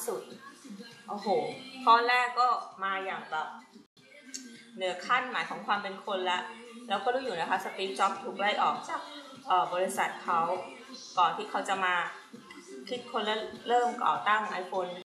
สุดโอ้โหข้อแรกก็มาอย่างแบบเหนือขั้นหมายของความเป็นคนละแล้วก็รู้อยู่นะคะสตีฟ จ็อบส์ถูกไล่ออกจากบริษัทเขาก่อนที่เขาจะมาคิดคนและเริ่มก่อตั้ง iPhone